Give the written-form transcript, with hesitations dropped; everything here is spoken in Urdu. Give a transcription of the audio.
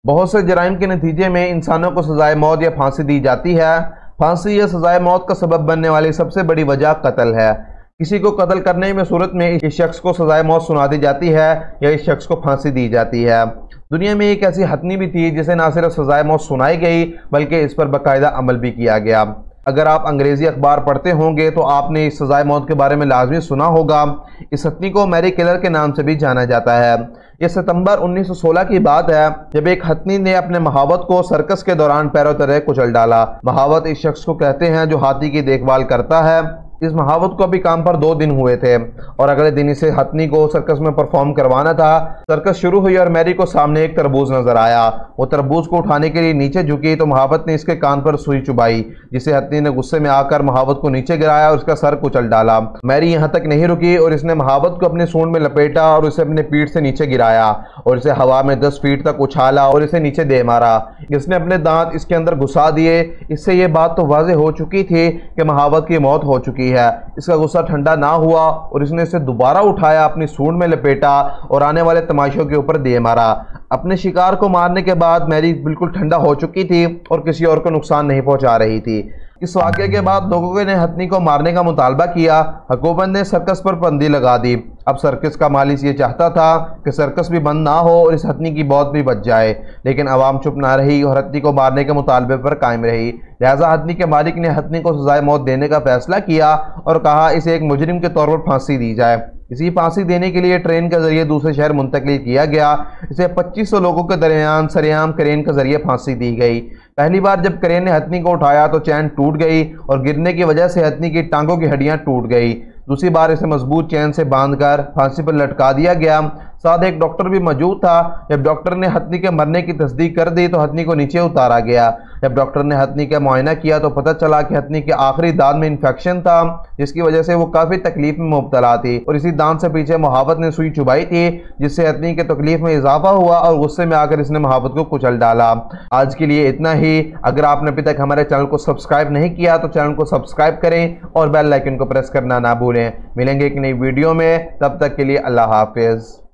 بہت سے جرائم کے نتیجے میں انسانوں کو سزائے موت یا پھانسی دی جاتی ہے۔ پھانسی یا سزائے موت کا سبب بننے والی سب سے بڑی وجہ قتل ہے۔ کسی کو قتل کرنے میں صورت میں اس شخص کو سزائے موت سنا دی جاتی ہے یا اس شخص کو پھانسی دی جاتی ہے۔ دنیا میں ایک ایسی ہتھنی بھی تھی جسے نہ صرف سزائے موت سنائی گئی بلکہ اس پر باقاعدہ عمل بھی کیا گیا۔ اگر آپ انگریزی اخبار پڑھتے ہوں گے تو آپ نے اس سزائے موت کے بارے میں لازمی سنا ہوگا۔ اس ہتھنی کو میری کلر کے نام سے بھی جانا جاتا ہے۔ یہ ستمبر 1916 کی بات ہے جب ایک ہتھنی نے اپنے مہاوت کو سرکس کے دوران پیروں تلے کچل ڈالا۔ مہاوت اس شخص کو کہتے ہیں جو ہاتھی کی دیکھ بھال کرتا ہے۔ اس مہاوت کو ابھی کام پر 2 دن ہوئے تھے اور اگلے دن اسے ہتھنی کو سرکس میں پرفارم کروانا تھا۔ سرکس شروع ہوئی اور میری کو سامنے ایک تربوز نظر آیا۔ وہ تربوز کو اٹھانے کے لیے نیچے جھکی تو مہاوت نے اس کے کان پر سوئی چبائی، جسے ہتھنی نے غصے میں آ کر مہاوت کو نیچے گرایا اور اس کا سر کچل ڈالا۔ میری یہاں تک نہیں رکی اور اس نے مہاوت کو اپنے سونڈ میں لپیٹا اور اسے اپنے پیٹھ سے نیچے گرایا اور اسے ہوا میں 10 فیٹ تک اچھالا اور اسے نیچے دے مارا۔ اس نے اپنے دانت اس کے اندر گھسا دیے۔ اس سے یہ بات تو واضح ہو چکی تھی کہ مہاوت کی موت ہو چکی ہے۔ اس کا غصہ ٹھنڈا نہ ہوا اور اس نے اسے دوبارہ اٹھایا، اپنی سونڈ میں لپیٹا اور آنے والے تماشوں کے اوپر دے مارا۔ اپنے شکار کو مارنے کے بعد میری بالکل ٹھنڈا ہو چکی تھی اور کسی اور کو نقصان نہیں پہنچا رہی تھی۔ اس واقعے کے بعد لوگوں نے ہتھنی کو مارنے کا مطالبہ کیا۔ حکومت نے سرکس پر پابندی لگا دی۔ اب سرکس کا مالک یہ چاہتا تھا کہ سرکس بھی بند نہ ہو اور اس ہتھنی کی موت بھی بچ جائے، لیکن عوام چپ نہ رہی اور ہتھنی کو مارنے کے مطالبے پر قائم رہی۔ لہٰذا ہتھنی کے مالک نے ہتھنی کو سزائے موت دینے کا فیصلہ کیا اور کہا اسے ایک مجرم کے طور پر پھانسی دی جائے۔ اسی پھانسی دینے کے لیے ٹرین کے ذریعے دوسرے شہر منتقل کیا گیا۔ اسے 2500 لوگوں کے درمیان سریعام کرین کے ذریعے پھانسی دی گئی۔ پہلی بار جب کرین نے ہتھنی کو اٹھایا تو چین ٹوٹ گئی اور گرنے کی وجہ سے ہتھنی کی ٹانگوں کی ہڈیاں ٹوٹ گئی۔ دوسری بار اسے مضبوط چین سے باندھ کر پھانسی پر لٹکا دیا گیا۔ ساتھ ایک ڈاکٹر بھی موجود تھا۔ جب ڈاکٹر نے ہتھنی کے مرنے کی تصدیق کر دی تو ہتھنی کو نیچے اتارا گیا۔ جب ڈاکٹر نے ہتھنی کا معائنہ کیا تو پتہ چلا کہ ہتھنی کے آخری دانت میں انفیکشن تھا، جس کی وجہ سے وہ کافی تکلیف میں مبتلا تھی اور اسی دانت سے پیچھے مہاوت نے سوئی چبائی تھی، جس سے ہتھنی کے تکلیف میں اضافہ ہوا اور غصے میں آ کر اس نے مہاوت کو کچل ڈالا۔ آج کے لیے اتنا ہی۔ اگر آپ نے ابھی تک ہمارے چینل کو سبسکرائب نہیں کیا تو چینل کو سبسکرائب کریں اور بیل آئیکن کو پریس کرنا نہ بھولیں۔ ملیں گے ایک نئی ویڈیو میں، تب تک کے لیے اللہ حافظ۔